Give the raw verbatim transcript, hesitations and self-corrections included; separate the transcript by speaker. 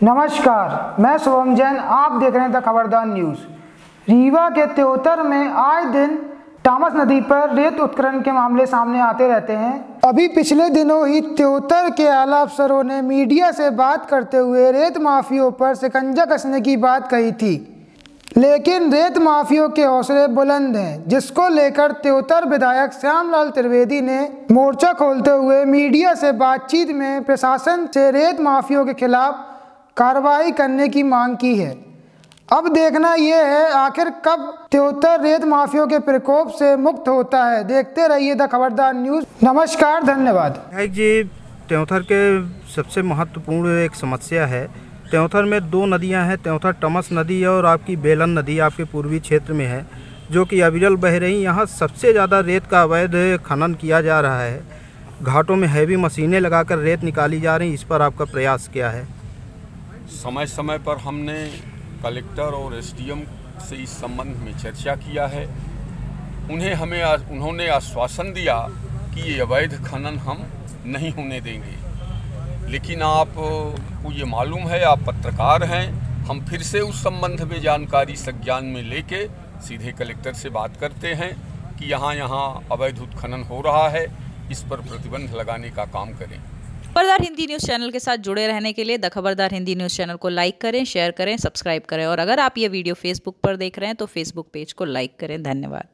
Speaker 1: नमस्कार, मैं शुभम जैन। आप देख रहे हैं द खबरदार न्यूज़। रीवा के त्योतर में आए दिन टॉमस नदी पर रेत उत्खनन के मामले सामने आते रहते हैं। अभी पिछले दिनों ही त्योतर के आला अफसरों ने मीडिया से बात करते हुए रेत माफियों पर शिकंजा कसने की बात कही थी, लेकिन रेत माफियों के हौसले बुलंद हैं, जिसको लेकर त्योतर विधायक श्यामलाल त्रिवेदी ने मोर्चा खोलते हुए मीडिया से बातचीत में प्रशासन से रेत माफियों के खिलाफ कार्रवाई करने की मांग की है। अब देखना यह है आखिर कब त्योतर रेत माफियों के प्रकोप से मुक्त होता है। देखते रहिए द खबरदार न्यूज़। नमस्कार, धन्यवाद।
Speaker 2: जी, त्योतर के सबसे महत्वपूर्ण एक समस्या है। त्योतर में दो नदियां हैं, त्योतर टॉमस नदी और आपकी बेलन नदी आपके पूर्वी क्षेत्र में है, जो कि अविरल बह रही। यहाँ सबसे ज़्यादा रेत का अवैध खनन किया जा रहा है। घाटों में हैवी मशीनें लगाकर रेत निकाली जा रही। इस पर आपका प्रयास क्या है?
Speaker 3: समय समय पर हमने कलेक्टर और एसडीएम से इस संबंध में चर्चा किया है। उन्हें हमें उन्होंने आश्वासन दिया कि ये अवैध खनन हम नहीं होने देंगे, लेकिन आपको ये मालूम है, आप पत्रकार हैं, हम फिर से उस संबंध में जानकारी संज्ञान में लेके सीधे कलेक्टर से बात करते हैं कि यहाँ यहाँ अवैध उत्खनन हो रहा है, इस पर प्रतिबंध लगाने का काम करें।
Speaker 4: खबरदार हिंदी न्यूज़ चैनल के साथ जुड़े रहने के लिए the Khabardar Hindi news channel को लाइक करें, शेयर करें, सब्सक्राइब करें, और अगर आप ये वीडियो फेसबुक पर देख रहे हैं तो फेसबुक पेज को लाइक करें। धन्यवाद।